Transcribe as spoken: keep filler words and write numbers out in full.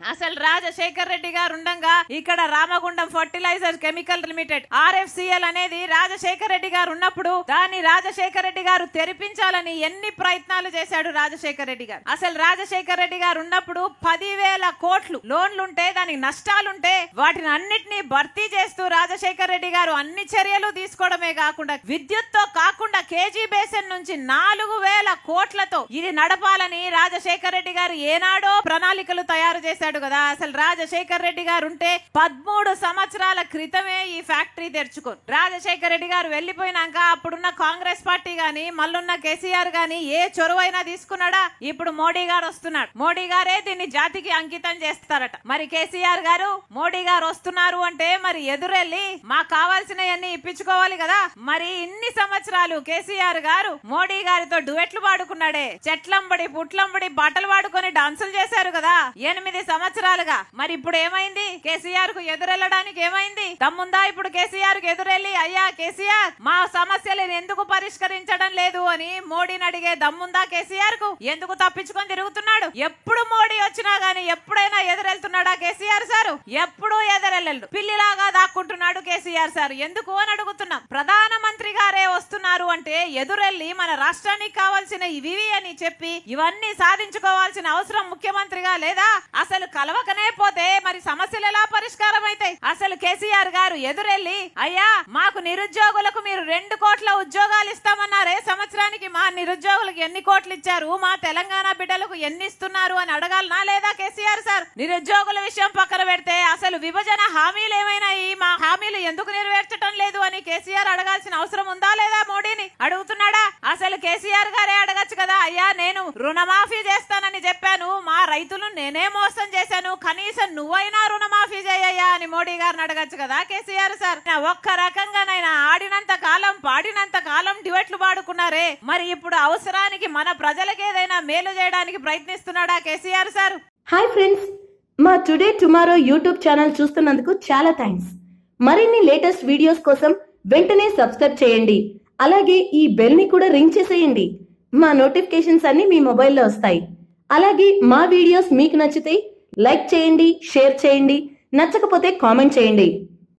అసలు రాజశేఖర్ రెడ్డి గారు ఉండగా ఇక్కడ Ramagundam fertiliser chemical limited RFCL అనేది రాజశేఖర్ రెడ్డి గారు ఉన్నప్పుడు దాన్ని రాజశేఖర్ రెడ్డి గారు తెరిపించాలని ఎన్ని ప్రయత్నాలు చేశాడు రాజశేఖర్ రెడ్డి గారు. అసలు రాజశేఖర్ రెడ్డి గారు ఉన్నప్పుడు పదివేల కోట్లు లోన్లుంటే దానికి నష్టాలుంటే వాటిని అన్నిటినీ భర్తీ చేస్తూ రాజశేఖర్ రెడ్డి గారు అన్ని చర్యలు తీసుకోవడమే కాకుండా విద్యుత్ తో కాకుండా కేజీ బేసిన్ నుంచి నాలుగు వేల కోట్లతో ఇది నడపాలని రాజశేఖర్ రెడ్డి గారు ఏనాడో ప్రణాళికలు తయారు చేశాడు కదా. అసలు రాజశేఖర్ రెడ్డి గారు ఉంటే పదమూడు సంవత్సరాల క్రితమే ఈ ఫ్యాక్టరీ తెరుచుకో రాజశేఖర్ రెడ్డి గారు వెళ్లిపోయినాక అప్పుడున్న కాంగ్రెస్ పార్టీ గాని మళ్ళున్న కేసీఆర్ గాని ఏ చొరవైనా తీసుకున్నాడా? ఇప్పుడు మోడీ గారు వస్తున్నాడు, మోడీ గారే దీన్ని జాతికి అంకితం చేస్తారట. మరి కేసీఆర్ గారు మోడీ గారు వస్తున్నారు అంటే మరి ఎదురెళ్ళి మాకు కావాల్సినవన్నీ ఇప్పించుకోవాలి కదా. మరి ఇన్ని సంవత్సరాలు కేసీఆర్ గారు మోడీ గారితో డువెట్లు పాడుకున్నాడే, చెట్లంబడి పుట్లంబడి బట్టలు పాడుకొని డాన్సులు చేశారు కదా ఎనిమిది సంవత్సరాలుగా. మరి ఇప్పుడు ఏమైంది? కేసీఆర్ కు ఎదురెళ్ళడానికి ఏమైంది? దమ్ముందా ఇప్పుడు కేసీఆర్ కు ఎదురెళ్ళి అయ్యా కేసీఆర్ మా సమస్యలను ఎందుకు పరిష్కరించడం లేదు అని మోడీని అడిగే దమ్ముందా కేసీఆర్ కు? ఎందుకు తప్పించుకొని తిరుగుతున్నాడు? ఎప్పుడు మోడీ వచ్చినా గానీ ఎప్పుడైనా ఎదురెళ్తున్నాడా కేసీఆర్ సారు? ఎప్పుడు ఎదురెళ్ళడు, పిల్లిలాగా దాక్కుంటున్నాడు కేసీఆర్ సార్. ఎందుకు అని అడుగుతున్నాం. ప్రధానమంత్రి గారే వస్తున్నారు అంటే ఎదురెళ్లి మన రాష్ట్రానికి కావాల్సిన ఇవి అని చెప్పి ఇవన్నీ సాధించుకోవాల్సిన అవసరం ముఖ్యమంత్రిగా లేదా? అసలు కలవకనే పోతే మరి సమస్యలు ఎలా పరిష్కారం అవుతాయి? అసలు కేసీఆర్ గారు ఎదురెళ్లి అయ్యా మాకు నిరుద్యోగులకు మీరు రెండు కోట్ల ఉద్యోగాలు ఇస్తామన్నారే, సంవత్సరానికి మా నిరుద్యోగులకు ఎన్ని కోట్లు ఇచ్చారు, మా తెలంగాణ బిడ్డలకు ఎన్ని ఇస్తున్నారు అని అడగాలనా లేదా కేసీఆర్ సార్? నిరుద్యోగుల విషయం పక్కన పెడితే అసలు విభజన హామీలు ఏమైనాయి, మా హామీలు ఎందుకు నెరవేర్చడం లేదు అని కేసీఆర్ అడగాల్సిన అవసరం ఉందా లేదా? మోడీని అడుగుతున్నాడా? అసలు కేసీఆర్ గారే అడగచ్చు కదా, అయ్యా నేను రుణమాఫీ చేస్తానని చెప్పాను, మా రైతులు నేనే మోసం చేశాను, కనీసం నువ్వైనా రుణమాఫీ చేయయ్యా అని మోడీ గారిని అడగచ్చు కదా కేసీఆర్ సార్. ఒక్క రకంగానైనా ఆడినంత కాలం పాడినంత కాలం డ్యూయెట్లు పాడుకున్నారే, మరి ఇప్పుడు అవసరానికి మన ప్రజలకు ఏదైనా మేలు చేయడానికి ప్రయత్నిస్తున్నాడా కేసీఆర్ సార్? హాయ్ ఫ్రెండ్స్, మా టుడే టుమారో యూట్యూబ్ ఛానల్ చూస్తున్నందుకు చాలా థ్యాంక్స్. మరిన్ని లేటెస్ట్ వీడియోస్ కోసం వెంటనే సబ్స్క్రైబ్ చేయండి. అలాగే ఈ బెల్ ని కూడా రింగ్ చేసేయండి. మా నోటిఫికేషన్స్ అన్ని మీ మొబైల్లో వస్తాయి. అలాగే మా వీడియోస్ మీకు నచ్చితే లైక్ చేయండి, షేర్ చేయండి, నచ్చకపోతే కామెంట్ చేయండి.